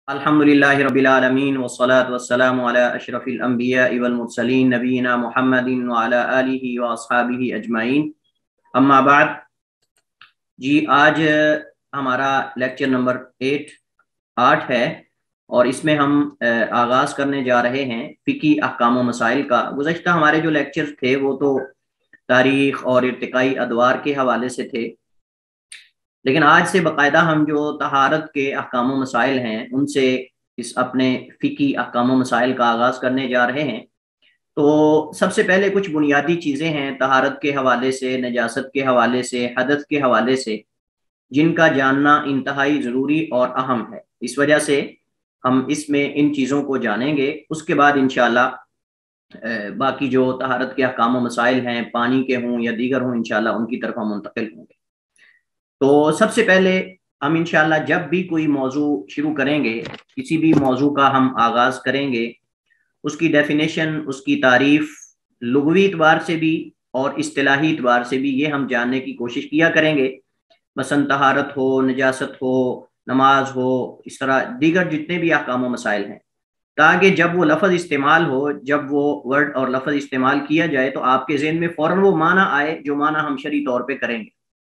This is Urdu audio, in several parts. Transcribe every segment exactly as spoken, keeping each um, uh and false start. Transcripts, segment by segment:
अल्हम्दुलिल्लाहि रब्बिल आलमीन वस्सलातु वस्सलामु अला अशरफिल अंबिया वल मुरसलीन नबीना मुहम्मदिन व अला आलिहि व अस्हाबिहि अजमाइन। अम्मा बाद। जी, आज हमारा लेक्चर नंबर एट आठ है और इसमें हम आगाज़ करने जा रहे हैं फ़िकी अहकाम व मसाइल का। गुज़श्ता हमारे जो लेक्चर थे वो तो तारीख़ और इर्तिकाई अदवार के हवाले से थे, लेकिन आज से बाकायदा हम जो तहारत के अहकाम व मसाइल हैं उनसे इस अपने फ़िकी अहकाम व मसाइल का आगाज़ करने जा रहे हैं। तो सबसे पहले कुछ बुनियादी चीज़ें हैं तहारत के हवाले से, नजासत के हवाले से, हदथ के हवाले से, जिनका जानना इंतहाई ज़रूरी और अहम है। इस वजह से हम इसमें इन चीज़ों को जानेंगे। उसके बाद इंशाअल्लाह बाकी जो तहारत के अहकाम व मसाइल हैं, पानी के हों या दीगर हों, इंशाअल्लाह उनकी तरफ हम मुंतकिल होंगे। तो सबसे पहले हम इंशाअल्लाह जब भी कोई मौजू शुरू करेंगे, किसी भी मौजू का हम आगाज़ करेंगे, उसकी डेफिनेशन, उसकी तारीफ़ लुग़वी एतबार से भी और इस्तिलाही एतबार से भी ये हम जानने की कोशिश किया करेंगे। मसलन तहारत हो, नजासत हो, नमाज हो, इस तरह दीगर जितने भी अहकाम व मसाइल हैं, ताकि जब वो लफ्ज़ इस्तेमाल हो, जब वो वर्ड और लफ्ज़ इस्तेमाल किया जाए तो आपके ज़हन में फ़ौरन वो माना आए जो माना हम शरई तौर पे करेंगे।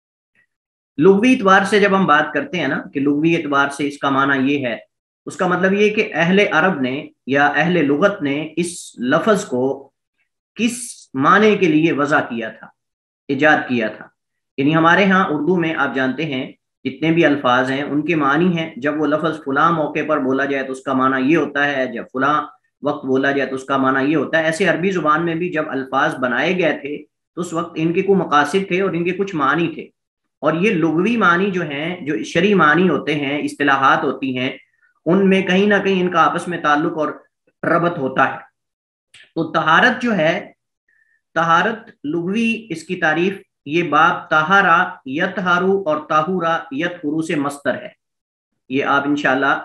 लुग़वी एतबार से जब हम बात करते हैं ना कि लुग़वी एतबार से इसका माना ये है, उसका मतलब ये कि अहले अरब ने या अहले लुगत ने इस लफ्ज़ को किस माने के लिए वज़ा किया था, इजाद किया था। यानी हमारे यहाँ उर्दू में आप जानते हैं जितने भी अल्फाज हैं उनके मानी हैं। जब वो लफ्ज़ फलां मौके पर बोला जाए तो उसका माना ये होता है, जब फलां वक्त बोला जाए तो उसका माना ये होता है। ऐसे अरबी ज़ुबान में भी जब अल्फाज बनाए गए थे तो उस वक्त इनके कुछ मकासिद थे और इनके कुछ मानी थे, और ये लुग़वी मानी जो हैं, जो शरई मानी होते हैं, इस्तिलाहात होती हैं, उनमें कहीं ना कहीं इनका आपस में ताल्लुक और रबत होता है। तो तहारत जो है, तहारत लुग़वी इसकी तारीफ, ये बाब तहारा यतहारू और ताहुरा यतहुरू से मस्तर है। ये आप इंशाल्लाह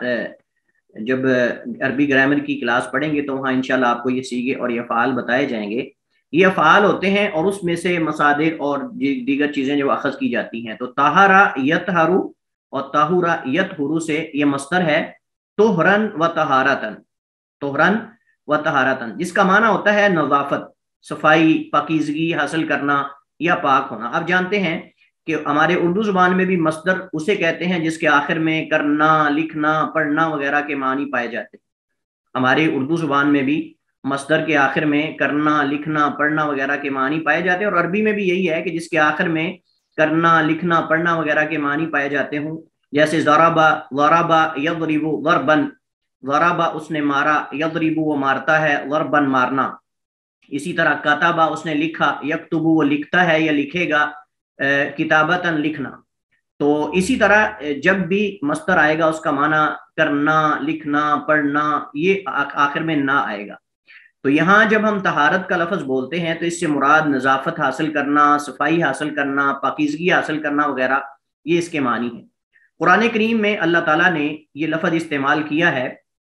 जब अरबी ग्रामर की क्लास पढ़ेंगे तो वहाँ इंशाल्लाह आपको ये सीगे और ये फ़ाल बताए जाएंगे। ये फ़ाल होते हैं और उसमें से मसादिर और दीगर चीज़ें जो अखज़ की जाती हैं। तो ताहरा यतहारू और ताहुरा यतहुरू से ये मस्तर है तोहरन व तहारतन, तोहरन व तहारतन, जिसका माना होता है नज़ाफ़त, सफाई, पाकीज़गी हासिल करना या पाक होना। आप जानते हैं कि हमारे उर्दू ज़ुबान में भी मस्दर उसे कहते हैं जिसके आखिर में करना, लिखना, पढ़ना वगैरह के मानी पाए जाते हैं। हमारे उर्दू ज़ुबान में भी मस्दर के आखिर में करना, लिखना, पढ़ना वगैरह के मानी पाए जाते हैं, और अरबी में भी यही है कि जिसके आखिर में करना, लिखना, पढ़ना वगैरह के मानी पाए जाते हों। जैसे ज़राबा, ज़राबा यज़रिबु ज़रबन, ज़राबा उसने मारा, यज़रिबु वो मारता है, ज़रबन मारना। इसी तरह कताबा उसने लिखा, यक्तुबु वो लिखता है या लिखेगा, किताबतन लिखना। तो इसी तरह जब भी मस्तर आएगा उसका माना करना, लिखना, पढ़ना, ये आखिर में ना आएगा। तो यहाँ जब हम तहारत का लफ्ज़ बोलते हैं तो इससे मुराद नज़ाफ़त हासिल करना, सफाई हासिल करना, पाकीज़गी हासिल करना वगैरह, ये इसके मानी है। कुरान करीम में अल्लाह ताला ने ये लफ्ज़ इस्तेमाल किया है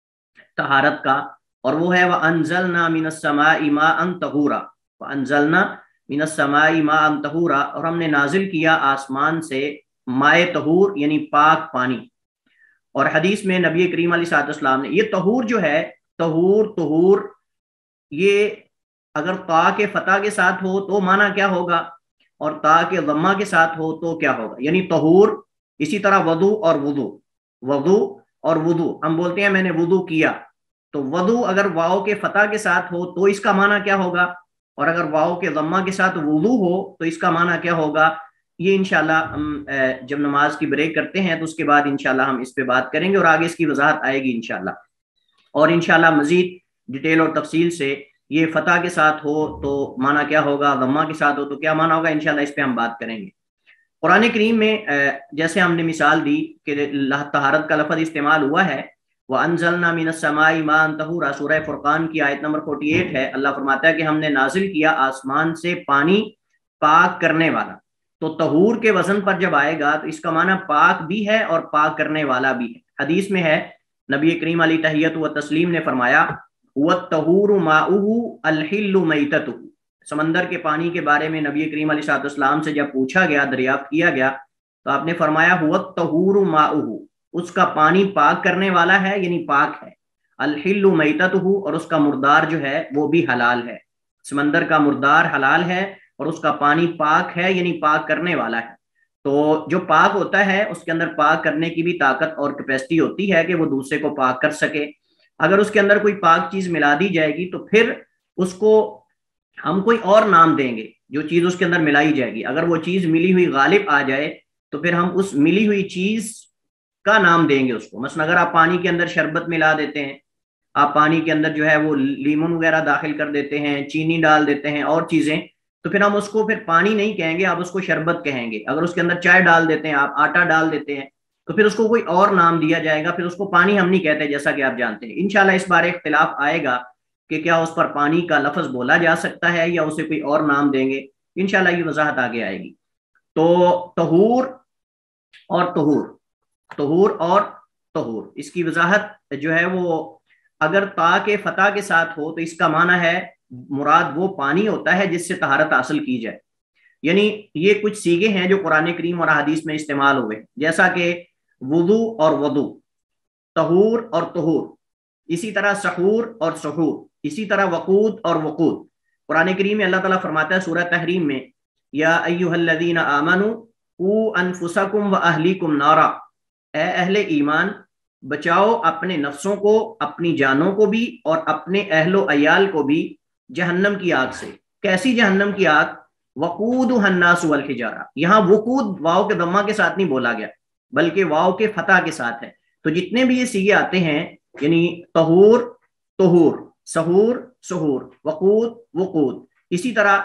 तहारत का, और वो है व अंज़लना मिनस समाई माअन तहूरा, व अंज़लना मिनस समाई माअन तहूरा, और हमने नाजिल किया आसमान से माए तहूर यानी पाक पानी। और हदीस में नबी करीम अलैहिस्सलाम ने ये तहूर जो है, तहूर तहूर, ये अगर ता के फता के साथ हो तो माना क्या होगा, और ता के ज़म्मा के साथ हो तो क्या होगा, यानी तहूर। इसी तरह वदू और वुदू, वदू और वुदू, हम बोलते हैं मैंने वुदू किया, तो वदू अगर वाव के फता के साथ हो तो इसका माना क्या होगा, और अगर वाव के ज़म्मा के साथ वुदू हो तो इसका माना क्या होगा। ये इंशाल्लाह हम जब नमाज की ब्रेक करते हैं तो उसके बाद इंशाल्लाह हम इस पे बात करेंगे और आगे इसकी वजाहत आएगी इंशाल्लाह। और इंशाल्लाह मजीद डिटेल और तफसील से ये फतह के साथ हो तो माना क्या होगा, ज़म्मा के साथ हो तो क्या माना होगा, इंशाल्लाह इस पे हम बात करेंगे। कुरान करीम में जैसे हमने मिसाल दी कि तहारत का लफ्ज़ इस्तेमाल हुआ है, व अंज़लना मिनस समाई माअन तहूरा, सूरह फुरकान की आयत नंबर अड़तालीस है। अल्लाह फरमाता है कि हमने नाजिल किया आसमान से पानी पाक करने वाला। तो तहूर के वजन पर जब आएगा तो इसका माना पाक भी है और पाक करने वाला भी है। हदीस में है, नबी करीम अलैहि तहियत व तस्लीम ने फरमाया व तहूरु माउहु अल-हिल्लु मैततुहु। समंदर के पानी के बारे में नबी करीम अलैहिस्सलाम से जब पूछा गया, दरियाफ्त किया गया, तो आपने फरमाया हुवा तहूरु माउहु, اس کا پانی پاک کرنے والا ہے یعنی پاک ہے، الحل میتتہ، اور اس کا مردار جو ہے وہ بھی حلال ہے، سمندر کا مردار حلال ہے اور اس کا پانی پاک ہے یعنی پاک کرنے والا ہے۔ تو جو پاک ہوتا ہے اس کے اندر پاک کرنے کی بھی طاقت اور کیپیسٹی ہوتی ہے کہ وہ دوسرے کو پاک کر سکے۔ اگر اس کے اندر کوئی پاک چیز ملا دی جائے گی تو پھر اس کو ہم کوئی اور نام دیں گے، جو چیز اس کے اندر ملائی جائے گی، اگر وہ چیز ملی ہوئی غالب آ جائے تو پھر ہم اس ملی ہوئی چیز کا نام دیں گے اس کو۔ مثلا اگر آپ پانی کے اندر شربت ملا دیتے ہیں، آپ پانی کے اندر جو ہے وہ لیمن وغیرہ داخل کر دیتے ہیں، چینی ڈال دیتے ہیں اور چیزیں، تو پھر ہم اس کو پھر پانی نہیں کہیں گے، آپ اس کو شربت کہیں گے۔ اگر اس کے اندر چائے ڈال دیتے ہیں، آپ آٹا ڈال دیتے ہیں، تو پھر اس کو کوئی اور نام دیا جائے گا، پھر اس کو پانی ہم نہیں کہتے، جیسا کہ آپ جانتے ہیں۔ انشاءاللہ اس بارے اختلاف آئے گا کہ کیا اس پر پانی کا لفظ بولا جا سکتا ہے یا اسے کوئی اور نام دیں گے، انشاءاللہ یہ وضاحت آگے آئے گی۔ تو طہور اور طہور، طہور اور طہور، اس کی وضاحت جو ہے وہ اگر تا کے فتح کے ساتھ ہو تو اس کا معنی ہے مراد وہ پانی ہوتا ہے جس سے طہارت حاصل کی جائے، یعنی یہ کچھ سیغے ہیں جو قرآن کریم اور احادیث میں استعمال ہوئے، جیسا کہ وضو اور وضو، طہور اور طہور، اسی طرح سحور اور سحور، اسی طرح وقود اور وقود۔ قرآن کریم میں اللہ تعالیٰ فرماتا ہے سورہ تحریم میں، یا ایھا الذین آمنوا قوا انفسکم واہلیکم نارا، اے اہل ایمان بچاؤ اپنے نفسوں کو، اپنی جانوں کو بھی اور اپنے اہل و عیال کو بھی جہنم کی آگ سے۔ کیسی جہنم کی آگ؟ وقودھا الناس والحجارہ، یہاں وقود واو کے ضمہ کے ساتھ نہیں بولا گیا بلکہ واو کے فتح کے ساتھ ہے۔ تو جتنے بھی یہ سیغے آتے ہیں یعنی طہور طہور، سحور سحور، وقود وقود، اسی طرح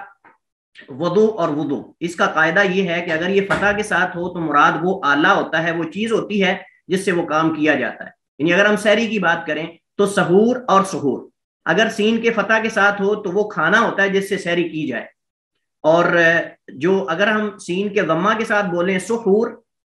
وضو اور وضو، اس کا قاعدہ یہ ہے کہ اگر یہ فتح کے ساتھ ہو تو مراد وہ آلہ ہوتا ہے، وہ چیز ہوتی ہے جس سے وہ کام کیا جاتا ہے۔ یعنی اگر ہم سحری کی بات کریں تو سحور اور سحور، اگر سین کے فتح کے ساتھ ہو تو وہ کھانا ہوتا ہے جس سے سحری کی جائے، اور جو اگر ہم سین کے ضمہ کے ساتھ بولیں سحور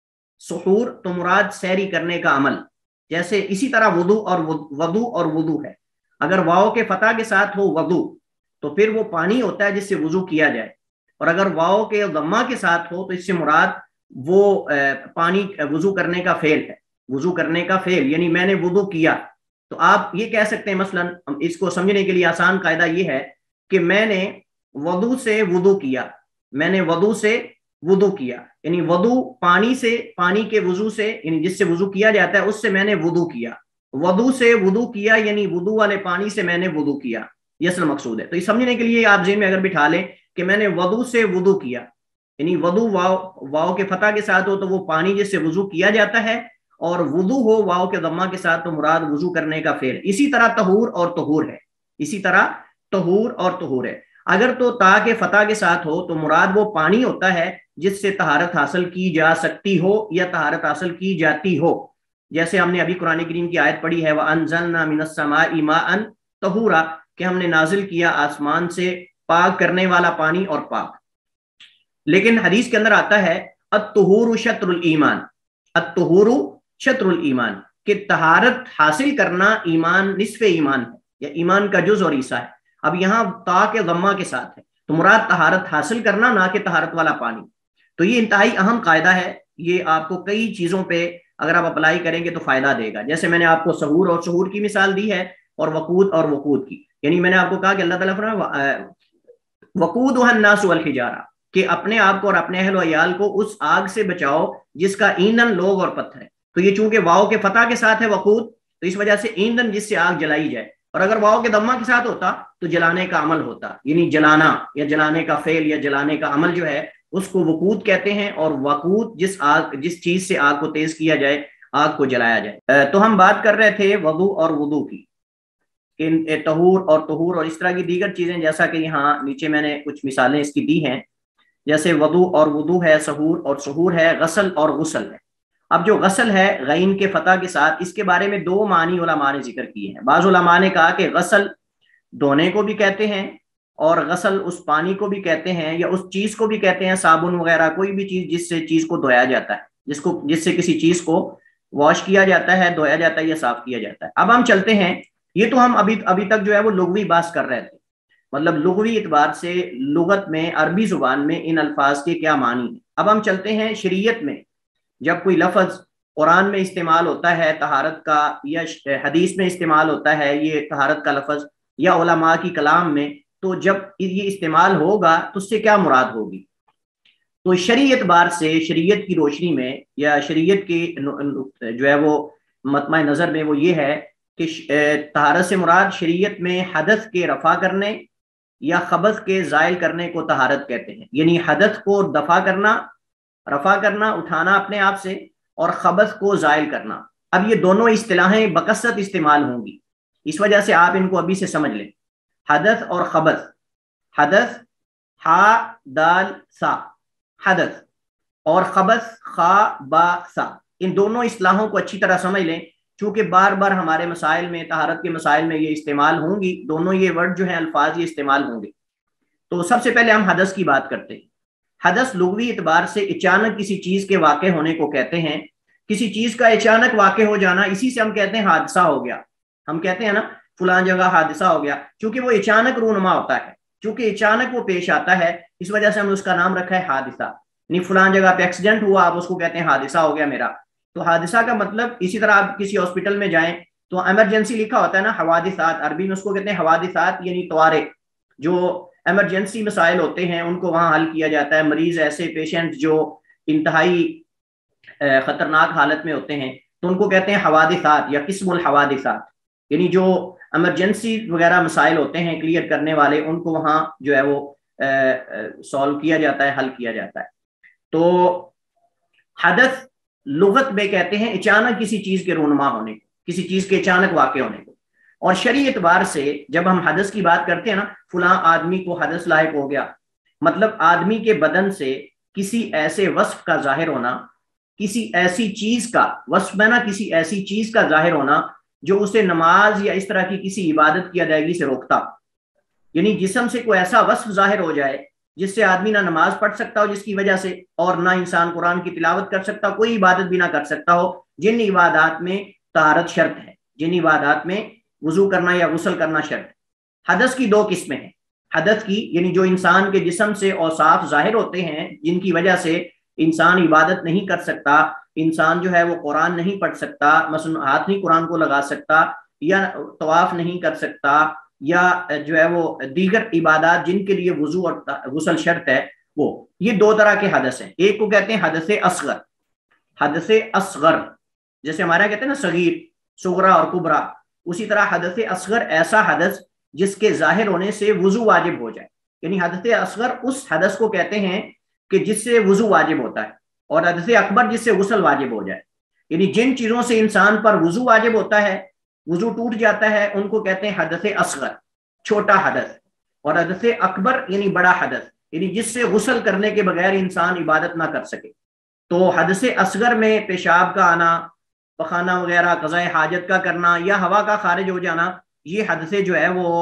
سحور تو مراد سحری کرنے کا عمل، جیسے اسی طرح وضو اور وضو اور وضو ہے، اگر واو کے فتح کے ساتھ ہو وضو تو پھر وہ پانی ہوتا ہے جس سے وضو کیا جائے، اور اگر واو کے ضمہ کے ساتھ ہو تو اس سے مراد وہ پانی وضو کرنے کا فعل ہے، وضو کرنے کا فعل، یعنی میں نے وضو کیا۔ تو آپ یہ کہہ سکتے ہیں، مثلا اس کو سمجھنے کے لیے آسان قاعدہ یہ ہے کہ میں نے وضو سے وضو کیا، میں نے وضو سے وضو کیا، یعنی وضو پانی سے، پانی کے وضو سے، یعنی جس سے وضو کیا جاتا ہے اس سے میں نے وضو کیا، وضو سے وضو کیا یعنی وضو والے پانی سے میں نے وضو کیا، یہ اصل مقصود ہے۔ تو یہ سمجھنے کے لیے آپ ذہن میں اگر بٹھا لیں کہ میں نے وضو سے وضو کیا، یعنی وضو واو واو کے فتح کے ساتھ ہو تو وہ پانی جس سے وضو کیا جاتا ہے، اور وضو ہو واو کے ضمہ کے ساتھ تو مراد وضو کرنے کا فعل۔ اسی طرح طہور اور طہور ہے، اسی طرح طہور اور طہور ہے۔ اگر تو تا کے فتح کے ساتھ ہو تو مراد وہ پانی ہوتا ہے جس سے طہارت حاصل کی جا سکتی ہو یا طہارت حاصل کی جاتی ہو، جیسے ہم نے ابھی قرآن کریم کی آیت پڑھی ہے وَأَنزَلْنَا مِنَ السَّمَاءِ مَاءً طَهُورًا، کہ ہم نے نازل کیا آسمان سے پاک کرنے والا پانی اور پاک۔ لیکن حدیث کے اندر آتا ہے الطہور شطر الایمان، الطہور شطر الایمان، کہ طہارت حاصل کرنا ایمان، نصف ایمان ہے یا ایمان کا جز اور حصہ ہے۔ اب یہاں تا کے ضمہ کے ساتھ ہے تو مراد طہارت حاصل کرنا، نہ کہ طہارت والا پانی۔ تو یہ انتہائی اہم قاعدہ ہے، یہ آپ کو کئی چیزوں پہ اگر آپ اپلائی کریں گے تو فائدہ دے گا۔ جیسے میں نے آپ کو سحور اور سحور کی مثال دی ہے اور وقود اور وقود کی، یعنی میں نے آپ کو کہا کہ اللہ تعالیٰ فرمایا وقودھا الناس والحجارہ، کہ اپنے آپ کو اور اپنے اہل و عیال کو اس آگ سے بچاؤ جس کا ایندھن لوگ اور پتھر ہے۔ تو یہ چونکہ واو کے فتح کے ساتھ ہے وقود، تو اس وجہ سے ایندھن جس سے آگ جلائی جائے، اور اگر واو کے ضمہ کے ساتھ ہوتا تو جلانے کا عمل ہوتا، یعنی جلانا یا جلانے کا فعل یا جلانے کا عمل جو ہے اس کو وقود کہتے ہیں، اور وقود جس آگ جس چیز سے آگ کو تیز کیا جائے، آگ کو جلایا جائے۔ تو ہم بات کر رہے تھے وضو اور وضو کی، طہور اور طہور اور اس طرح کی دیگر چیزیں، جیسا کہ یہاں نیچے میں نے کچھ مثالیں اس کی دی ہیں، جیسے وضو اور وضو ہے، سحور اور سحور ہے، غسل اور غسل ہے۔ اب جو غسل ہے غین کے فتح کے ساتھ، اس کے بارے میں دو معنی علماء نے ذکر کیے ہیں۔ بعض علماء نے کہا کہ غسل دھونے کو بھی کہتے ہیں، اور غسل اس پانی کو بھی کہتے ہیں یا اس چیز کو بھی کہتے ہیں، صابن وغیرہ کوئی بھی چیز جس سے چیز کو دھویا جاتا ہے، جس کو جس سے کسی چیز کو واش کیا جاتا ہے، دھویا جاتا ہے یا صاف کیا جاتا ہے۔ اب ہم چلتے ہیں، یہ تو ہم ابھی ابھی تک جو ہے وہ لغوی بحث کر رہے تھے، مطلب لغوی اعتبار سے لغت میں، عربی زبان میں ان الفاظ کے کیا معنی ہیں۔ اب ہم چلتے ہیں شریعت میں، جب کوئی لفظ قرآن میں استعمال ہوتا ہے طہارت کا یا حدیث میں استعمال ہوتا ہے یہ طہارت کا لفظ یا علماء کی کلام میں، تو جب یہ استعمال ہوگا تو اس سے کیا مراد ہوگی؟ تو شرعی اعتبار سے شریعت کی روشنی میں یا شریعت کی جو ہے وہ مطمع نظر میں وہ یہ ہے کہ طہارت سے مراد شریعت میں حدث کے رفع کرنے یا خبث کے زائل کرنے کو طہارت کہتے ہیں، یعنی حدث کو دفع کرنا، رفع کرنا، اٹھانا اپنے آپ سے، اور خبث کو زائل کرنا۔ اب یہ دونوں اصطلاحیں بکثرت استعمال ہوں گی، اس وجہ سے آپ ان کو ابھی سے سمجھ لیں۔ حدث اور خبث، حدث ہا دال سا حدث، اور خبث خا با سا، ان دونوں اصطلاحوں کو اچھی طرح سمجھ لیں، چونکہ بار بار ہمارے مسائل میں طہارت کے مسائل میں یہ استعمال ہوں گی، دونوں یہ ورڈ جو ہیں الفاظ یہ استعمال ہوں گے۔ تو سب سے پہلے ہم حدث کی بات کرتے ہیں۔ حدث لغوی اعتبار سے اچانک کسی چیز کے واقع ہونے کو کہتے ہیں، کسی چیز کا اچانک واقع ہو جانا، اسی سے ہم کہتے ہیں حادثہ ہو گیا۔ ہم کہتے ہیں نا فلاں جگہ حادثہ ہو گیا، چونکہ وہ اچانک رونما ہوتا ہے، چونکہ اچانک وہ پیش آتا ہے، اس وجہ سے ہم نے اس کا نام رکھا ہے حادثہ۔ یعنی فلاں جگہ پہ ایکسیڈنٹ ہوا، آپ اس کو کہتے ہیں حادثہ ہو گیا میرا۔ تو حادثہ کا مطلب، اسی طرح آپ کسی ہاسپٹل میں جائیں تو ایمرجنسی لکھا ہوتا ہے نا، حوادثات، عربی میں اس کو کہتے ہیں حوادثات، یعنی طوارئ، جو ایمرجنسی مسائل ہوتے ہیں ان کو وہاں حل کیا جاتا ہے۔ مریض ایسے پیشنٹ جو انتہائی خطرناک حالت میں ہوتے ہیں تو ان کو کہتے ہیں حوادثات یا قسم الحوادثات، یعنی جو ایمرجنسی وغیرہ مسائل ہوتے ہیں کلیئر کرنے والے، ان کو وہاں جو ہے وہ سالو کیا جاتا ہے، حل کیا جاتا ہے۔ تو حدث لغت میں کہتے ہیں اچانک کسی چیز کے رونما ہونے کو، کسی چیز کے اچانک واقع ہونے کو۔ اور شرعی اعتبار سے جب ہم حدث کی بات کرتے ہیں نا، فلاں آدمی کو حدث لاحق ہو گیا، مطلب آدمی کے بدن سے کسی ایسے وصف کا ظاہر ہونا، کسی ایسی چیز کا وصف ہے نا، کسی ایسی چیز کا ظاہر ہونا جو اسے نماز یا اس طرح کی کسی عبادت کی ادائیگی سے روکتا۔ یعنی جسم سے کوئی ایسا وصف ظاہر ہو جائے جس سے آدمی نہ نماز پڑھ سکتا ہو جس کی وجہ سے، اور نہ انسان قرآن کی تلاوت کر سکتا ہو، کوئی عبادت بھی نہ کر سکتا ہو، جن عبادات میں طہارت شرط ہے، جن عبادات میں وضو کرنا یا غسل کرنا شرط ہے۔ حدث کی دو قسمیں ہیں۔ حدث کی یعنی جو انسان کے جسم سے اوصاف ظاہر ہوتے ہیں جن کی وجہ سے انسان عبادت نہیں کر سکتا، انسان جو ہے وہ قرآن نہیں پڑھ سکتا، مثلا ہاتھ نہیں قرآن کو لگا سکتا، یا طواف نہیں کر سکتا، یا جو ہے وہ دیگر عبادات جن کے لیے وضو اور غسل شرط ہے، وہ یہ دو طرح کے حدث ہیں۔ ایک کو کہتے ہیں حدث اصغر، حدث اصغر جیسے ہمارا کہتے ہیں نا صغیر، صغرا اور کبرا، اسی طرح حدث اصغر ایسا حدث جس کے ظاہر ہونے سے وضو واجب ہو جائے۔ یعنی حدث اصغر اس حدث کو کہتے ہیں کہ جس سے وضو واجب ہوتا ہے، اور حدث اکبر جس سے غسل واجب ہو جائے۔ یعنی جن چیزوں سے انسان پر وضو واجب ہوتا ہے، وضو ٹوٹ جاتا ہے، ان کو کہتے ہیں حدث اصغر، چھوٹا حدث، اور حدث اکبر یعنی بڑا حدث، یعنی جس سے غسل کرنے کے بغیر انسان عبادت نہ کر سکے۔ تو حدث اصغر میں پیشاب کا آنا، پخانہ وغیرہ، قضاء حاجت کا کرنا، یا ہوا کا خارج ہو جانا، یہ حدث جو ہے وہ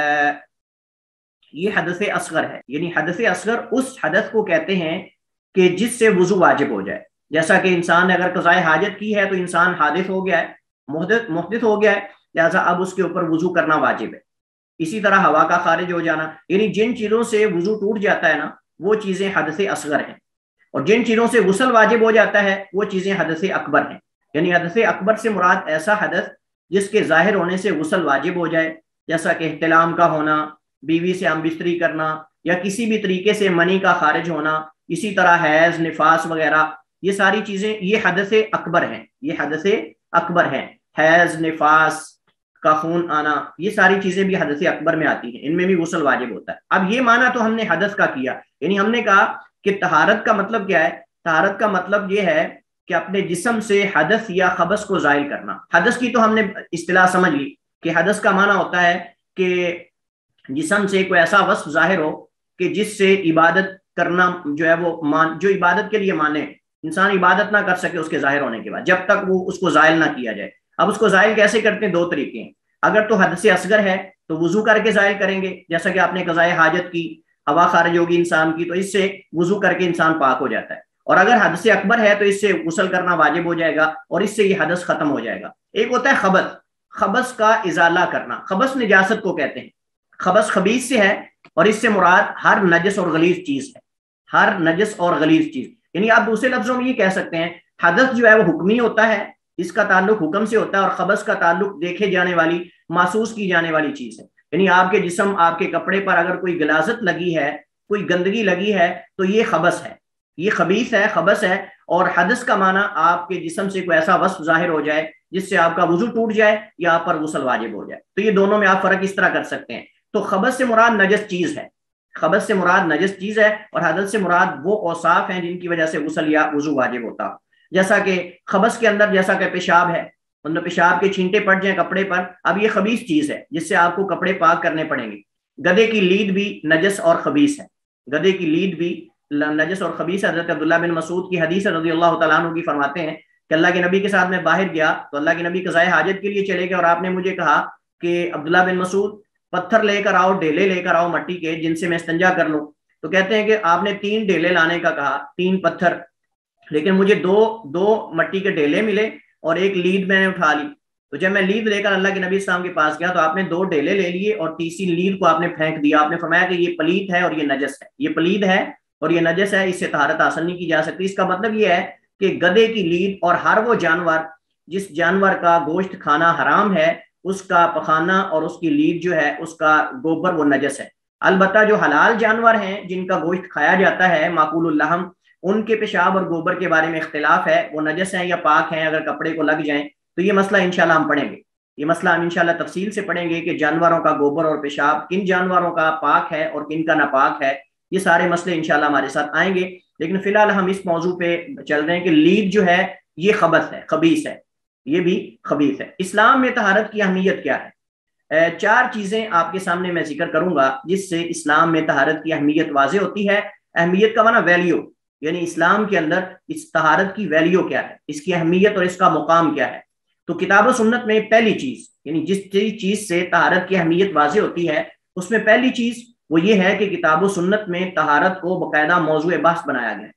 یہ حدث اصغر ہے۔ یعنی حدث اصغر اس حدث کو کہتے ہیں کہ جس سے وضو واجب ہو جائے۔ جیسا کہ انسان نے اگر قضاء حاجت کی ہے تو انسان حادث ہو گیا ہے، محدث محدث ہو گیا ہے، لہذا اب اس کے اوپر وضو کرنا واجب ہے۔ اسی طرح ہوا کا خارج ہو جانا، یعنی جن چیزوں سے وضو ٹوٹ جاتا ہے نا وہ چیزیں حدث اصغر ہیں، اور جن چیزوں سے غسل واجب ہو جاتا ہے وہ چیزیں حدث اکبر ہیں۔ یعنی حدث اکبر سے مراد ایسا حدث جس کے ظاہر ہونے سے غسل واجب ہو جائے، جیسا کہ احتلام کا ہونا، بیوی سے ہم بستری کرنا، یا کسی بھی طریقے سے منی کا خارج ہونا، اسی طرح حیض، نفاس وغیرہ، یہ ساری چیزیں یہ حدث اکبر ہیں، یہ حدث اکبر ہیں۔ حیض، نفاس کا خون آنا، یہ ساری چیزیں بھی حدث اکبر میں آتی ہیں، ان میں بھی غسل واجب ہوتا ہے۔ اب یہ معنی تو ہم نے حدث کا کیا، یعنی ہم نے کہا کہ طہارت کا مطلب کیا ہے؟ طہارت کا مطلب یہ ہے کہ اپنے جسم سے حدث یا خبث کو زائل کرنا۔ حدث کی تو ہم نے اصطلاح سمجھ لی کہ حدث کا معنی ہوتا ہے کہ جسم سے کوئی ایسا وصف ظاہر ہو کہ جس سے عبادت کرنا جو ہے وہ مان جو عبادت کے لیے مانے، انسان عبادت نہ کر سکے اس کے ظاہر ہونے کے بعد، جب تک وہ اس کو زائل نہ کیا جائے۔ اب اس کو زائل کیسے کرتے ہیں؟ دو طریقے ہیں۔ اگر تو حدث اصغر ہے تو وضو کر کے زائل کریں گے، جیسا کہ آپ نے قضاء حاجت کی، ہوا خارج ہوگی انسان کی، تو اس سے وضو کر کے انسان پاک ہو جاتا ہے۔ اور اگر حدث اکبر ہے تو اس سے غسل کرنا واجب ہو جائے گا، اور اس سے یہ حدث ختم ہو جائے گا۔ ایک ہوتا ہے خبث، خبث کا ازالہ کرنا، خبث نجاست کو کہتے ہیں۔ خبث خبیث سے ہے، اور اس سے مراد ہر نجس اور غلیظ چیز ہے، ہر نجس اور غلیظ چیز۔ یعنی آپ دوسرے لفظوں میں یہ کہہ سکتے ہیں حدث جو ہے وہ حکمی ہوتا ہے، اس کا تعلق حکم سے ہوتا ہے، اور خبث کا تعلق دیکھے جانے والی محسوس کی جانے والی چیز ہے۔ یعنی آپ کے جسم آپ کے کپڑے پر اگر کوئی غلاظت لگی ہے، کوئی گندگی لگی ہے تو یہ خبث ہے، یہ خبیث ہے، خبث ہے۔ اور حدث کا معنی آپ کے جسم سے کوئی ایسا وصف ظاہر ہو جائے جس سے آپ کا وضو ٹوٹ جائے یا آپ پر غسل واجب ہو جائے، تو یہ دونوں میں آپ فرق اس طرح کر سکتے ہیں۔ تو خبث سے مراد نجس چیز ہے، خبث سے مراد نجس چیز ہے، اور حدث سے مراد وہ اوصاف ہیں جن کی وجہ سے غسل یا وضو واجب ہوتا، جیسا کہ خبث کے اندر جیسا کہ پیشاب ہے، مطلب پیشاب کے چھینٹے پڑ جائیں کپڑے پر، اب یہ خبیث چیز ہے جس سے آپ کو کپڑے پاک کرنے پڑیں گے۔ گدھے کی لید بھی نجس اور خبیث ہے، گدھے کی لید بھی نجس اور خبیث ہے۔ حضرت عبداللہ بن مسعود کی حدیث رضی اللہ تعالیٰ عنہ کی فرماتے ہیں کہ اللہ کے نبی کے ساتھ میں باہر گیا تو اللہ کے نبی قضائے حاجت کے لیے چلے گئے، اور آپ نے مجھے کہا کہ عبداللہ بن مسعود پتھر لے کر آؤ، ڈیلے لے کر آؤ مٹی کے، جن سے میں استنجا کر لوں۔ تو کہتے ہیں کہ آپ نے تین ڈیلے لانے کا کہا، تین پتھر، لیکن مجھے دو دو مٹی کے ڈیلے ملے اور ایک لید میں نے اٹھا لی۔ تو جب میں لید لے کر اللہ کے نبی السلام کے پاس گیا تو آپ نے دو ڈیلے لے لیے اور تیسری لید کو آپ نے پھینک دیا۔ آپ نے فرمایا کہ یہ پلید ہے اور یہ نجس ہے، یہ پلید ہے اور یہ نجس ہے، اس سے طہارت حاصل نہیں کی جا سکتی۔ اس کا مطلب یہ ہے کہ گدھے کی لید اور ہر وہ جانور جس جانور کا گوشت کھانا حرام ہے، اس کا پخانہ اور اس کی لید جو ہے، اس کا گوبر، وہ نجس ہے۔ البتہ جو حلال جانور ہیں جن کا گوشت کھایا جاتا ہے، معقول اللحم، ان کے پیشاب اور گوبر کے بارے میں اختلاف ہے، وہ نجس ہیں یا پاک ہیں، اگر کپڑے کو لگ جائیں تو یہ مسئلہ انشاءاللہ ہم پڑھیں گے، یہ مسئلہ ہم انشاءاللہ تفصیل سے پڑھیں گے کہ جانوروں کا گوبر اور پیشاب کن جانوروں کا پاک ہے اور کن کا ناپاک ہے۔ یہ سارے مسئلے انشاءاللہ ہمارے ساتھ آئیں گے، لیکن فی الحال ہم اس موضوع پہ چل رہے ہیں کہ لید جو ہے یہ خبث ہے، خبیث ہے، یہ بھی خبیث ہے۔ اسلام میں طہارت کی اہمیت کیا ہے؟ چار چیزیں آپ کے سامنے میں ذکر کروں گا جس سے اسلام میں طہارت کی اہمیت واضح ہوتی ہے۔ اہمیت کا معنی ویلیو، یعنی اسلام کے اندر اس طہارت کی ویلیو کیا ہے، اس کی اہمیت اور اس کا مقام کیا ہے۔ تو کتاب و سنت میں پہلی چیز، یعنی جس چیز سے طہارت کی اہمیت واضح ہوتی ہے، اس میں پہلی چیز وہ یہ ہے کہ کتاب و سنت میں طہارت کو باقاعدہ موضوع بحث بنایا گیا ہے۔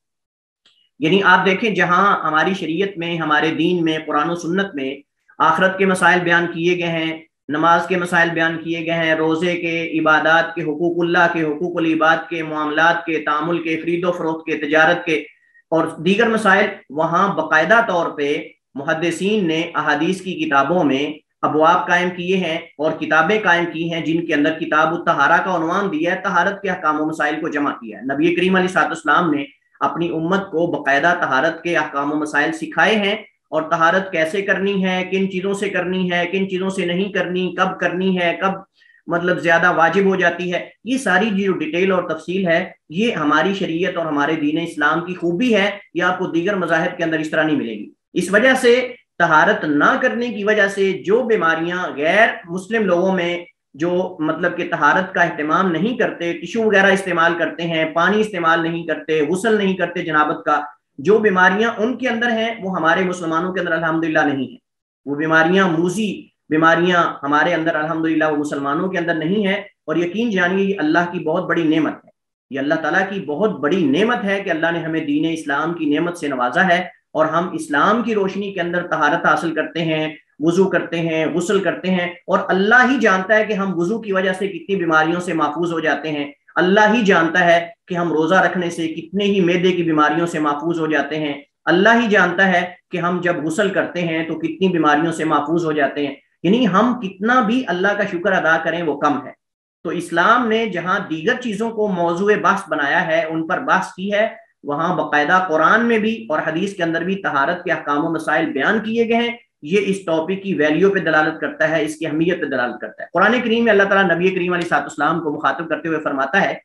یعنی آپ دیکھیں جہاں ہماری شریعت میں، ہمارے دین میں، قرآن و سنت میں آخرت کے مسائل بیان کیے گئے ہیں، نماز کے مسائل بیان کیے گئے ہیں، روزے کے، عبادات کے، حقوق اللہ کے، حقوق العباد کے، معاملات کے، تعامل کے، خرید و فروخت کے، تجارت کے اور دیگر مسائل، وہاں باقاعدہ طور پہ محدثین نے احادیث کی کتابوں میں ابواب قائم کیے ہیں اور کتابیں قائم کی ہیں جن کے اندر کتاب الطہارہ کا عنوان دیا ہے، طہارت کے احکام و مسائل کو جمع کیا ہے۔ نبی کریم علیہ الصلوۃ والسلام نے اپنی امت کو باقاعدہ طہارت کے احکام و مسائل سکھائے ہیں، اور طہارت کیسے کرنی ہے، کن چیزوں سے کرنی ہے، کن چیزوں سے نہیں کرنی، کب کرنی ہے، کب مطلب زیادہ واجب ہو جاتی ہے، یہ ساری جو ڈیٹیل اور تفصیل ہے، یہ ہماری شریعت اور ہمارے دین اسلام کی خوبی ہے، یہ آپ کو دیگر مذاہب کے اندر اس طرح نہیں ملے گی۔ اس وجہ سے طہارت نہ کرنے کی وجہ سے جو بیماریاں غیر مسلم لوگوں میں جو مطلب کہ طہارت کا اہتمام نہیں کرتے، ٹشو وغیرہ استعمال کرتے ہیں، پانی استعمال نہیں کرتے، غسل نہیں کرتے جنابت کا، جو بیماریاں ان کے اندر ہیں وہ ہمارے مسلمانوں کے اندر الحمدللہ نہیں ہیں۔ وہ بیماریاں، موذی بیماریاں ہمارے اندر الحمدللہ وہ مسلمانوں کے اندر نہیں ہے، اور یقین جانیے یہ اللہ کی بہت بڑی نعمت ہے، یہ اللہ تعالیٰ کی بہت بڑی نعمت ہے کہ اللہ نے ہمیں دین اسلام کی نعمت سے نوازا ہے، اور ہم اسلام کی روشنی کے اندر طہارت حاصل کرتے ہیں، وضو کرتے ہیں، غسل کرتے ہیں، اور اللہ ہی جانتا ہے کہ ہم وضو کی وجہ سے کتنی بیماریوں سے محفوظ ہو جاتے ہیں، اللہ ہی جانتا ہے کہ ہم روزہ رکھنے سے کتنے ہی معدے کی بیماریوں سے محفوظ ہو جاتے ہیں، اللہ ہی جانتا ہے کہ ہم جب غسل کرتے ہیں تو کتنی بیماریوں سے محفوظ ہو جاتے ہیں، یعنی ہم کتنا بھی اللہ کا شکر ادا کریں وہ کم ہے۔ تو اسلام نے جہاں دیگر چیزوں کو موضوع بحث بنایا ہے، ان پر بحث کی ہے، وہاں باقاعدہ قرآن میں بھی اور حدیث کے اندر بھی طہارت کے احکام و مسائل بیان کیے گئے ہیں۔ یہ اس ٹاپک کی ویلیو پہ دلالت کرتا ہے، اس کی اہمیت پہ دلالت کرتا ہے۔ قرآن کریم میں اللہ تعالیٰ نبی کریم علیہ الصلوۃ والسلام کو مخاطب کرتے ہوئے فرماتا ہے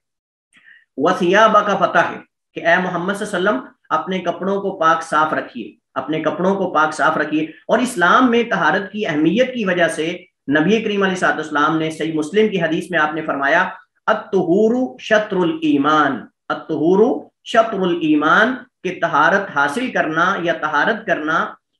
وَثِيَابَكَ فَطَهِّرْ، کہ اے محمد صلی اللہ علیہ وسلم اپنے کپڑوں کو پاک صاف رکھیے، اپنے کپڑوں کو پاک صاف رکھیے۔ اور اسلام میں طہارت کی اہمیت کی وجہ سے نبی کریم علیہ الصلوۃ والسلام نے صحیح مسلم کی حدیث میں آپ نے فرمایا الطہور شطر الایمان، الطہور شطر الایمان، کہ طہارت حاصل کرنا یا طہارت کرنا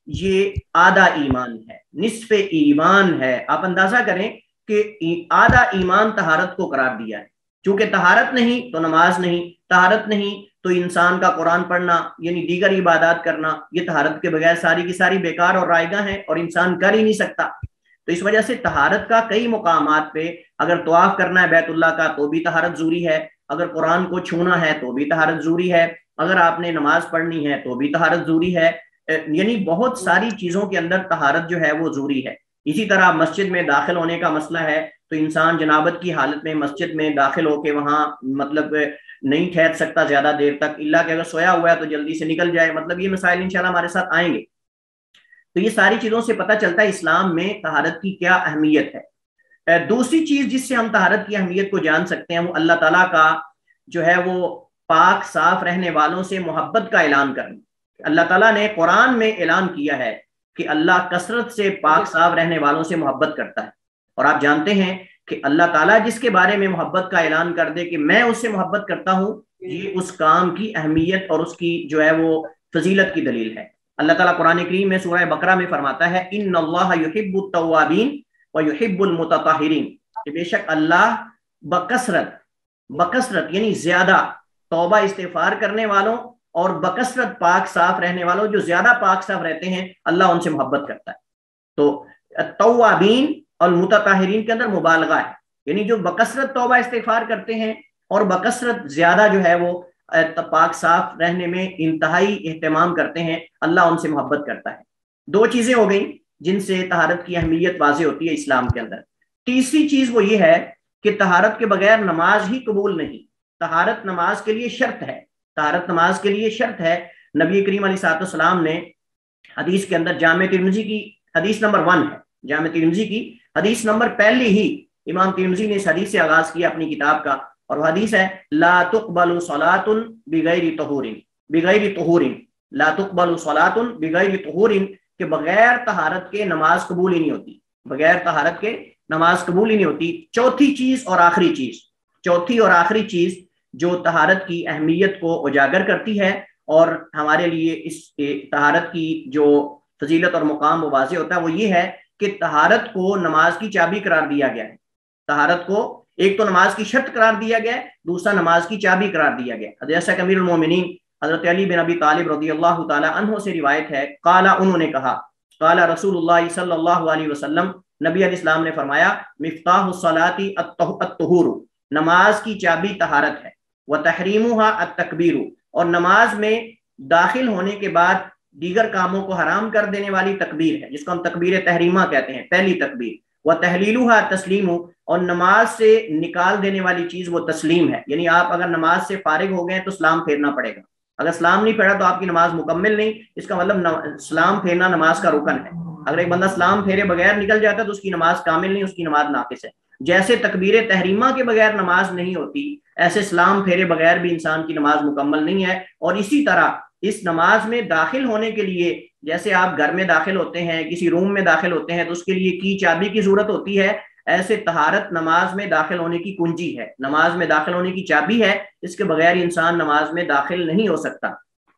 یہ آدھا ایمان ہے، نصف ایمان ہے۔ آپ اندازہ کریں کہ آدھا ایمان طہارت کو قرار دیا ہے، چونکہ طہارت نہیں تو نماز نہیں، طہارت نہیں تو انسان کا قرآن پڑھنا یعنی دیگر عبادات کرنا، یہ طہارت کے بغیر ساری کی ساری بیکار اور رائگاں ہیں اور انسان کر ہی نہیں سکتا۔ تو اس وجہ سے طہارت کا کئی مقامات پہ، اگر طواف کرنا ہے بیت اللہ کا تو بھی طہارت ضروری ہے، اگر قرآن کو چھونا ہے تو بھی طہارت ضروری ہے، اگر آپ نے نماز پڑھنی ہے تو بھی طہارت ضروری ہے، یعنی بہت ساری چیزوں کے اندر طہارت جو ہے وہ ضروری ہے۔ اسی طرح مسجد میں داخل ہونے کا مسئلہ ہے تو انسان جنابت کی حالت میں مسجد میں داخل ہو کے وہاں مطلب نہیں ٹھہر سکتا زیادہ دیر تک، اللہ کہ اگر سویا ہوا ہے تو جلدی سے نکل جائے، مطلب یہ مسائل انشاءاللہ ہمارے ساتھ آئیں گے۔ تو یہ ساری چیزوں سے پتہ چلتا ہے اسلام میں طہارت کی کیا اہمیت ہے۔ دوسری چیز جس سے ہم طہارت کی اہمیت کو جان سکتے ہیں وہ اللہ تعالیٰ کا جو ہے وہ پاک صاف رہنے والوں سے محبت کا اعلان کرنا۔ اللہ تعالیٰ نے قرآن میں اعلان کیا ہے کہ اللہ کثرت سے پاک صاف رہنے والوں سے محبت کرتا ہے، اور آپ جانتے ہیں کہ اللہ تعالیٰ جس کے بارے میں محبت کا اعلان کر دے کہ میں اس سے محبت کرتا ہوں، یہ اس کام کی اہمیت اور اس کی جو ہے وہ فضیلت کی دلیل ہے۔ اللہ تعالیٰ قرآن کریم میں سورہ بقرہ میں فرماتا ہے ان اللہ یحب التوابین ویحب المتطہرین، کہ بے شک اللہ بکثرت بکثرت یعنی زیادہ توبہ استغفار کرنے والوں اور بکثرت پاک صاف رہنے والوں، جو زیادہ پاک صاف رہتے ہیں اللہ ان سے محبت کرتا ہے۔ تو التوابین اور متطہرین کے اندر مبالغہ ہے، یعنی جو بکثرت توبہ استغفار کرتے ہیں اور بکثرت زیادہ جو ہے وہ پاک صاف رہنے میں انتہائی اہتمام کرتے ہیں، اللہ ان سے محبت کرتا ہے۔ دو چیزیں ہو گئیں جن سے طہارت کی اہمیت واضح ہوتی ہے اسلام کے اندر۔ تیسری چیز وہ یہ ہے کہ طہارت کے بغیر نماز ہی قبول نہیں، طہارت نماز کے لیے شرط ہے، طہارت نماز کے لیے شرط ہے۔ نبی کریم علیہ الصلوۃ والسلام نے حدیث کے اندر، جامع ترمذی کی حدیث نمبر ون ہے، جامع ترمذی کی حدیث نمبر پہلی ہی امام ترمذی نے اس حدیث سے آغاز کیا اپنی کتاب کا، اور وہ حدیث ہے لا تقبل صلاۃ بغیر طہور، بغیر طہور، لا تقبل صلاۃ بغیر طہور، کہ بغیر طہارت کے نماز قبول ہی نہیں ہوتی، بغیر طہارت کے نماز قبول ہی نہیں ہوتی۔ چوتھی چیز اور آخری چیز، چوتھی اور آخری چیز جو طہارت کی اہمیت کو اجاگر کرتی ہے اور ہمارے لیے اس طہارت کی جو فضیلت اور مقام واضح ہوتا ہے، وہ یہ ہے کہ طہارت کو نماز کی چابی قرار دیا گیا ہے۔ طہارت کو ایک تو نماز کی شرط قرار دیا گیا ہے، دوسرا نماز کی چابی قرار دیا گیا ہے۔ جیسا کہ امیر المومنین حضرت علی بن ابی طالب رضی اللہ تعالی عنہ سے روایت ہے، قال، انہوں نے کہا، قال رسول اللہ صلی اللہ علیہ وسلم، نبی علیہ السلام نے فرمایا، مفتاح الصلاۃ الطہور، نماز کی چابی طہارت ہے، وتحریمها التکبیر، اور نماز میں داخل ہونے کے بعد دیگر کاموں کو حرام کر دینے والی تکبیر ہے، جس کو ہم تکبیر تحریمہ کہتے ہیں، پہلی تکبیر، وتحلیلها التسلیم، اور نماز سے نکال دینے والی چیز وہ تسلیم ہے، یعنی آپ اگر نماز سے فارغ ہو گئے تو سلام پھیرنا پڑے گا، اگر سلام نہیں پھیرا تو آپ کی نماز مکمل نہیں، اس کا مطلب سلام پھیرنا نماز کا رکن ہے، اگر ایک بندہ سلام پھیرے بغیر نکل جاتا ہے تو اس کی نماز کامل نہیں، اس کی نماز ناقص ہے۔ جیسے تکبیر تحریمہ کے بغیر نماز نہیں ہوتی، ایسے سلام پھیرے بغیر بھی انسان کی نماز مکمل نہیں ہے۔ اور اسی طرح اس نماز میں داخل ہونے کے لیے، جیسے آپ گھر میں داخل ہوتے ہیں، کسی روم میں داخل ہوتے ہیں تو اس کے لیے کی چابی کی ضرورت ہوتی ہے، ایسے طہارت نماز میں داخل ہونے کی کنجی ہے، نماز میں داخل ہونے کی چابی ہے، اس کے بغیر انسان نماز میں داخل نہیں ہو سکتا۔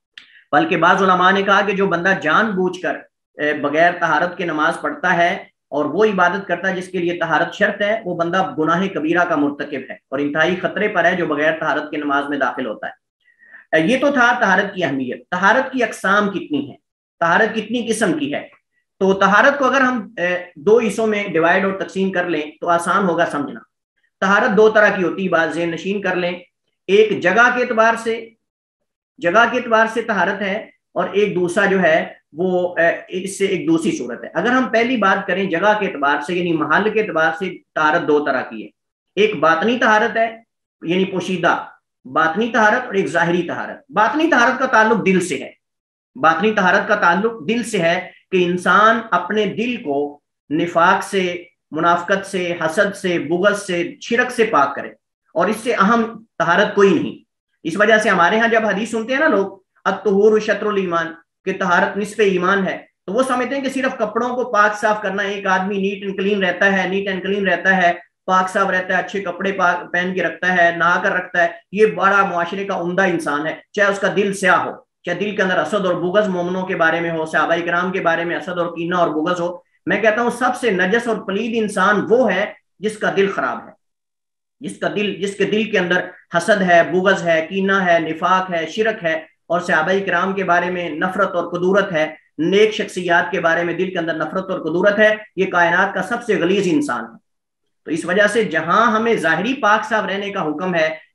بلکہ بعض علماء نے کہا کہ جو بندہ جان بوجھ کر بغیر طہارت کے نماز پڑھتا ہے اور وہ عبادت کرتا ہے جس کے لیے طہارت شرط ہے، وہ بندہ گناہ کبیرہ کا مرتکب ہے اور انتہائی خطرے پر ہے جو بغیر طہارت کے نماز میں داخل ہوتا ہے۔ یہ تو تھا طہارت کی اہمیت۔ طہارت کی اقسام کتنی ہیں، طہارت کتنی قسم کی ہے؟ تو طہارت کو اگر ہم دو حصوں میں ڈیوائیڈ اور تقسیم کر لیں تو آسان ہوگا سمجھنا۔ طہارت دو طرح کی ہوتی ہے، بات ذہن نشین کر لیں۔ ایک جگہ کے اعتبار سے، جگہ کے اعتبار سے طہارت ہے، اور ایک دوسرا جو ہے وہ اس سے ایک دوسری صورت ہے۔ اگر ہم پہلی بات کریں جگہ کے اعتبار سے، یعنی محل کے اعتبار سے، طہارت دو طرح کی ہے۔ ایک باطنی طہارت ہے، یعنی پوشیدہ باطنی طہارت، اور ایک ظاہری طہارت۔ باطنی طہارت کا تعلق دل سے ہے، باطنی طہارت کا تعلق دل سے ہے کہ انسان اپنے دل کو نفاق سے، منافقت سے، حسد سے، بغض سے، شرک سے پاک کرے، اور اس سے اہم طہارت کوئی نہیں۔ اس وجہ سے ہمارے ہاں جب حدیث سنتے ہیں نا لوگ، الطہور شطر الایمان، کہ طہارت نصف ایمان ہے، تو وہ سمجھتے ہیں کہ صرف کپڑوں کو پاک صاف کرنا، ایک آدمی نیٹ اینڈ کلین رہتا ہے، نیٹ اینڈ کلین رہتا ہے، پاک صاف رہتا ہے، اچھے کپڑے پہن کے رکھتا ہے، نہا کر رکھتا ہے، یہ بڑا معاشرے کا عمدہ انسان ہے، چاہے اس کا دل سیاہ ہو، چاہے دل کے اندر حسد اور بغض مومنوں کے بارے میں ہو، صحابہ کرام کے بارے میں حسد اور کینہ اور بغض ہو۔ میں کہتا ہوں سب سے نجس اور پلید انسان وہ ہے جس کا دل خراب ہے، جس کا دل جس کے دل کے اندر حسد ہے، بغض ہے، کینہ ہے، نفاق ہے، شرک ہے، اور صحابہ کرام کے بارے میں نفرت اور قدورت ہے، نیک شخصیات کے بارے میں دل کے اندر نفرت اور قدورت ہے، یہ کائنات کا سب سے غلیظ انسان ہے۔ تو اس وجہ سے جہاں ہمیں ظاہری پاک صاف رہنے کا حکم ہے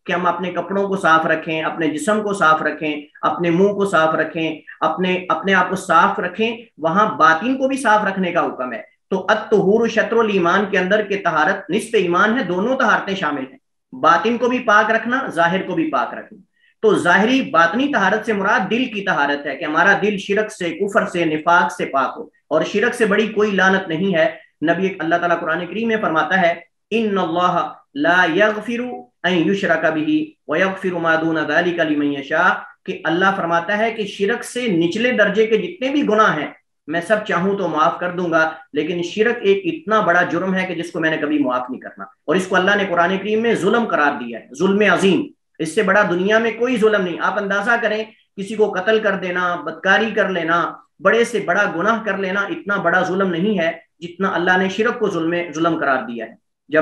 کہ ہم اپنے کپڑوں کو صاف رکھیں، اپنے جسم کو صاف رکھیں، اپنے منہ کو صاف رکھیں، اپنے اپنے آپ کو صاف رکھیں، وہاں باطن کو بھی صاف رکھنے کا حکم ہے۔ تو الطہور شطر الایمان کے اندر کہ طہارت نصف ایمان ہے، دونوں طہارتیں شامل ہیں، باطن کو بھی پاک رکھنا، ظاہر کو بھی پاک رکھنا۔ تو ظاہری باطنی طہارت سے مراد دل کی طہارت ہے کہ ہمارا دل شرک سے، کفر سے، نفاق سے پاک ہو، اور شرک سے بڑی کوئی لعنت نہیں ہے۔ نبی اللہ تعالیٰ قرآن کریم میں فرماتا ہے ان اللہ لا یغفر ان یشرک بہ ویغفر ما دون ذلک لمن یشاء، کہ اللہ فرماتا ہے کہ شرک سے نچلے درجے کے جتنے بھی گناہ ہیں میں سب چاہوں تو معاف کر دوں گا، لیکن شرک ایک اتنا بڑا جرم ہے کہ جس کو میں نے کبھی معاف نہیں کرنا، اور اس کو اللہ نے قرآن کریم میں ظلم قرار دیا ہے، ظلم عظیم۔ اس سے بڑا دنیا میں کوئی ظلم نہیں۔ آپ اندازہ کریں، کسی کو قتل کر دینا، بدکاری کر لینا، بڑے سے بڑا گناہ کر لینا اتنا بڑا ظلم نہیں ہے جتنا اللہ نے شرک کو ظلم ظلم قرار دیا ہے۔ جب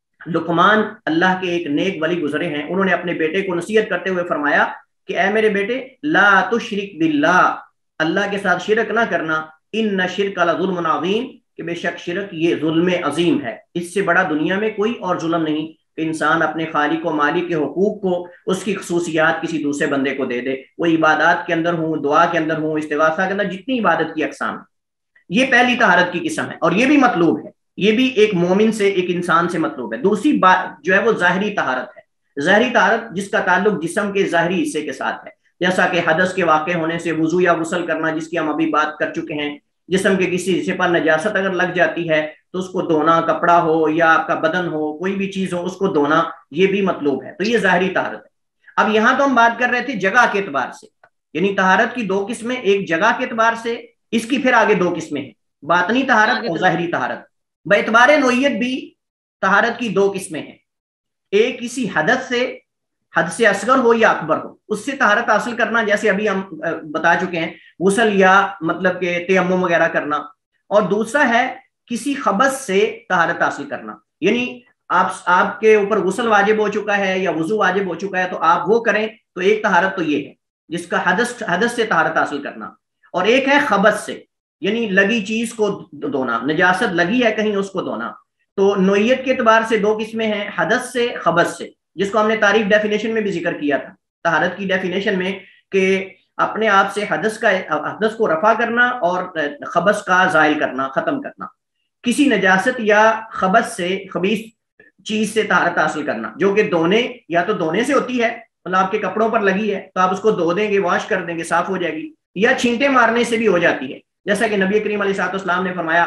لقمان اللہ کے ایک نیک ولی گزرے ہیں، انہوں نے اپنے بیٹے کو نصیحت کرتے ہوئے فرمایا کہ اے میرے بیٹے لا تشرک باللہ، اللہ کے ساتھ شرک نہ کرنا، ان شرک لظلم عظیم، کہ بے شک شرک یہ ظلم عظیم ہے۔ اس سے بڑا دنیا میں کوئی اور ظلم نہیں کہ انسان اپنے خالق و مالک کے حقوق کو، اس کی خصوصیات کسی دوسرے بندے کو دے دے، وہ عبادات کے اندر ہوں، دعا کے اندر ہوں، استغاثہ کے اندر، جتنی عبادت کی اقسام۔ یہ پہلی طہارت کی قسم ہے، اور یہ بھی مطلوب ہے، یہ بھی ایک مومن سے، ایک انسان سے مطلوب ہے۔ دوسری بات جو ہے وہ ظاہری طہارت ہے۔ ظاہری طہارت جس کا تعلق جسم کے ظاہری حصے کے ساتھ ہے، جیسا کہ حدث کے واقع ہونے سے وضو یا غسل کرنا، جس کی ہم ابھی بات کر چکے ہیں۔ جسم کے کسی حصے پر نجاست اگر لگ جاتی ہے تو اس کو دھونا، کپڑا ہو یا آپ کا بدن ہو، کوئی بھی چیز ہو، اس کو دھونا، یہ بھی مطلوب ہے۔ تو یہ ظاہری طہارت ہے۔ اب یہاں تو ہم بات کر رہے تھے جگہ کے اعتبار سے، یعنی طہارت کی دو قسمیں، ایک جگہ کے اعتبار سے، اس کی پھر آگے دو قسمیں ہیں، باطنی طہارت اور ظاہری طہارت۔ باعتبار نوعیت بھی طہارت کی دو قسمیں ہیں، ایک کسی حدث سے، حد سے اصغر ہو یا اکبر ہو، اس سے طہارت حاصل کرنا، جیسے ابھی ہم بتا چکے ہیں غسل یا مطلب کہ تیمم وغیرہ کرنا، اور دوسرا ہے کسی خبث سے طہارت حاصل کرنا، یعنی آپ آپ کے اوپر غسل واجب ہو چکا ہے یا وضو واجب ہو چکا ہے تو آپ وہ کریں، تو ایک طہارت تو یہ ہے جس کا حدث حدث سے طہارت حاصل کرنا، اور ایک ہے خبث سے، یعنی لگی چیز کو دھونا، نجاست لگی ہے کہیں اس کو دھونا۔ تو نوعیت کے اعتبار سے دو قسمیں ہیں، حدث سے، خبث سے، جس کو ہم نے تعریف ڈیفینیشن میں بھی ذکر کیا تھا، طہارت کی ڈیفینیشن میں، کہ اپنے آپ سے حدث کا حدث کو رفع کرنا اور خبث کا زائل کرنا، ختم کرنا، کسی نجاست یا خبث سے، خبیث چیز سے طہارت حاصل کرنا، جو کہ دھونے، یا تو دھونے سے ہوتی ہے، مطلب آپ کے کپڑوں پر لگی ہے تو آپ اس کو دھو دیں گے، واش کر دیں گے، صاف ہو جائے گی، یا چھینٹے مارنے سے بھی ہو جاتی ہے، جیسا کہ نبی کریم علیہ الصلوۃ والسلام نے فرمایا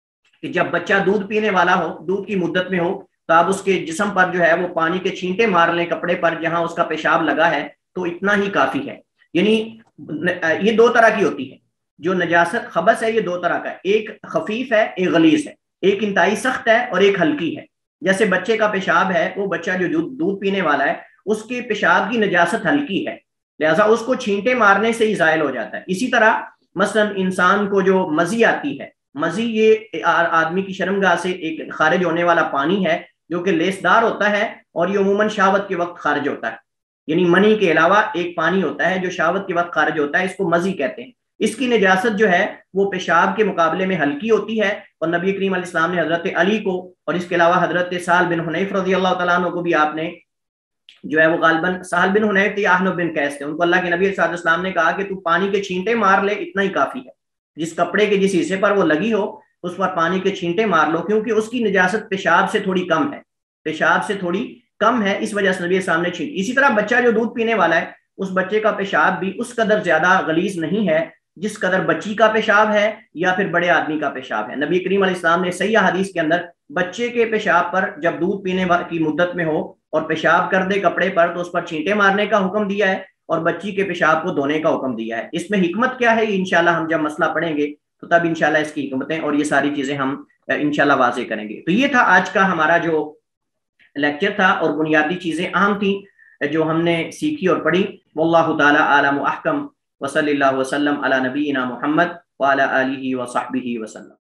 کہ جب بچہ دودھ پینے والا ہو، دودھ کی مدت میں ہو، تو آپ اس کے جسم پر جو ہے وہ پانی کے چھینٹے مار لیں کپڑے پر جہاں اس کا پیشاب لگا ہے، تو اتنا ہی کافی ہے۔ یعنی یہ دو طرح کی ہوتی ہے، جو نجاست خبث ہے یہ دو طرح کا ہے، ایک خفیف ہے، ایک غلیظ ہے، ایک انتہائی سخت ہے اور ایک ہلکی ہے۔ جیسے بچے کا پیشاب ہے، وہ بچہ جو دودھ پینے والا ہے اس کے پیشاب کی نجاست ہلکی ہے، لہذا اس کو چھینٹے مارنے سے ہی زائل ہو جاتا ہے۔ اسی طرح مثلا انسان کو جو مزی آتی ہے، مزی یہ آدمی کی شرمگاہ سے ایک خارج ہونے والا پانی ہے جو کہ لیسدار ہوتا ہے، اور یہ عموماً شہوت کے وقت خارج ہوتا ہے، یعنی منی کے علاوہ ایک پانی ہوتا ہے جو شہوت کے وقت خارج ہوتا ہے، اس کو مزی کہتے ہیں۔ اس کی نجاست جو ہے وہ پیشاب کے مقابلے میں ہلکی ہوتی ہے، اور نبی کریم علیہ السلام نے حضرت علی کو، اور اس کے علاوہ حضرت سہل بن حنیف رضی اللہ تعالیٰ عنہ کو بھی آپ نے جو ہے وہ غالباً سہل بن حنیف تھے یا احنف بن قیس تھے، ان کو اللہ کے نبی صلی اللہ علیہ وسلم نے کہا کہ تو پانی کے چھینٹے مار لے، اتنا ہی کافی ہے، جس کپڑے کے جس حصے پر وہ لگی ہو اس پر پانی کے چھینٹے مار لو، کیونکہ اس کی نجاست پیشاب سے تھوڑی کم ہے، پیشاب سے تھوڑی کم ہے، اس وجہ سے نبی سامنے چھینٹ۔ اسی طرح بچہ جو دودھ پینے والا ہے، اس بچے کا پیشاب بھی اس قدر زیادہ غلیظ نہیں ہے جس قدر بچی کا پیشاب ہے یا پھر بڑے آدمی کا پیشاب ہے۔ نبی کریم علیہ السلام نے صحیح حدیث کے اندر بچے کے پیشاب پر جب دودھ پینے کی مدت میں ہو اور پیشاب کر دے کپڑے پر تو اس پر چھینٹے مارنے کا حکم دیا ہے، اور بچی کے پیشاب کو دھونے کا حکم دیا ہے۔ اس میں حکمت کیا ہے یہ انشاءاللہ ہم جب مسئلہ پڑھیں گے تو تب انشاءاللہ اس کی حکمتیں اور یہ ساری چیزیں ہم انشاءاللہ واضح کریں گے۔ تو یہ تھا آج کا ہمارا جو لیکچر تھا، اور بنیادی چیزیں اہم تھیں جو ہم نے سیکھی اور پڑھی۔ واللہ تعالی اعلم و احکم، وصلی اللہ وسلم علی نبینا محمد وعلی آلہ وصحبہ وسلم۔